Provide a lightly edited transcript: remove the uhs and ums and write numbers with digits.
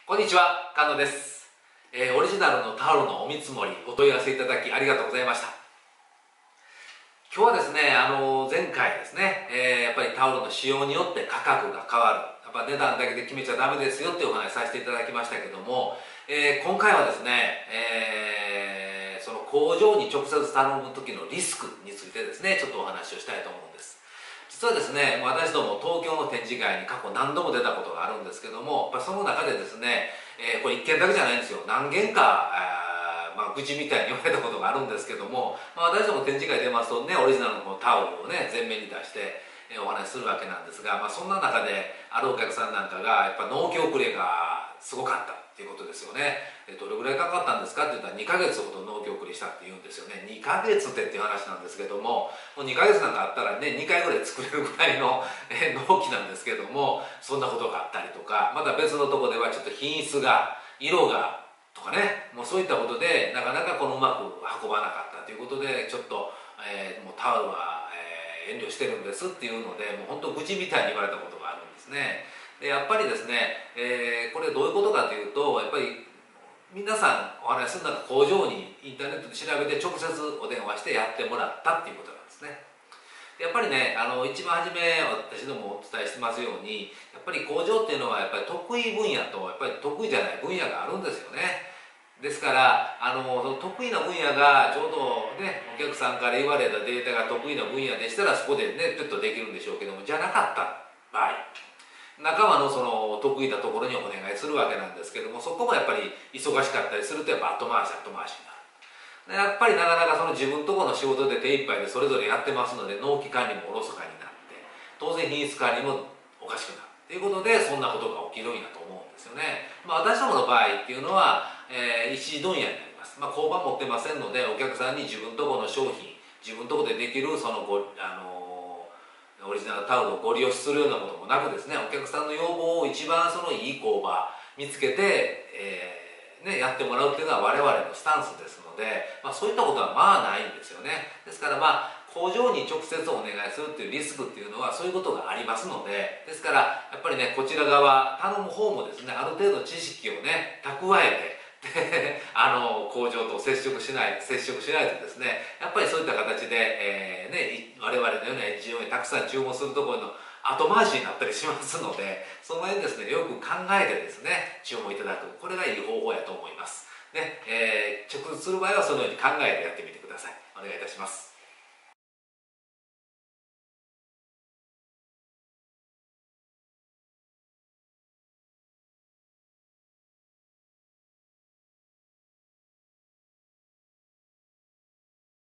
こんにちは、菅野です。オリジナルのタオルのお見積もりお問い合わせいただきありがとうございました。今日はですね、前回ですね、やっぱりタオルの仕様によって価格が変わる、やっぱ値段だけで決めちゃダメですよっていうお話させていただきましたけども、今回はですね、その工場に直接頼む時のリスクについてですね、ちょっとお話をしたいと思うんです。実はですね、私ども東京の展示会に過去何度も出たことがあるんですけども、その中でですね、これ1件だけじゃないんですよ。何件か、愚痴みたいに言われたことがあるんですけども、私ども展示会出ますとね、オリジナルのタオルをね、前面に出して、お話しするわけなんですが、そんな中であるお客さんなんかがやっぱ納期遅れがすごかったっていうことですよね。どれぐらいかかったんですかって言ったら2ヶ月ほど納期遅れしたって言うんですよね。2ヶ月っていう話なんですけども、もう2ヶ月なんかあったらね、2回ぐらい作れるぐらいの納期なんですけども、そんなことがあったりとか、また別のところではちょっと品質が、色がとかね、もうそういったことでなかなかうまく運ばなかったということで、ちょっと、もうタオルは、遠慮してるんですっていうので、もう本当愚痴みたいに言われたことがあるんですね。でやっぱりですね、これどういうことかというと、やっぱり皆さんお話しするのは工場にインターネットで調べて直接お電話してやってもらったっていうことなんですね。やっぱりね、一番初め私どもお伝えしてますように、やっぱり工場っていうのはやっぱり得意分野とやっぱり得意じゃない分野があるんですよね。ですからその得意な分野がちょうどね、お客さんから言われたデータが得意な分野でしたら、そこでねピュッとできるんでしょうけども、じゃなかった場合、仲間のその得意なところにお願いするわけなんですけども、そこもやっぱり忙しかったりすると、やっぱ後回しになる。やっぱりなかなかその自分とこの仕事で手一杯でそれぞれやってますので、納期管理もおろそかになって、当然品質管理もおかしくなるということで、そんなことが起きるんやと思うんですよね。私どもの場合っていうのは、一時問屋になります。工場持ってませんので、お客さんに自分とこの商品、自分とこでできるそのオリジナルタオルをご利用するようなこともなくですね、お客さんの要望を一番そのいい工場見つけて、やってもらうっていうのは我々のスタンスですので、そういったことはないんですよね。ですから工場に直接お願いするっていうリスクっていうのはそういうことがありますので、ですからやっぱりね、こちら側頼む方もですね、ある程度知識をね蓄えて、工場と接触しないとですね、やっぱりそういった形で、我々のような需要にたくさん注文するところの後回しになったりしますので、その辺ですね、よく考えてですね注文いただく、これがいい方法やと思いますね。直接する場合はそのように考えてやってみてください。お願いいたします。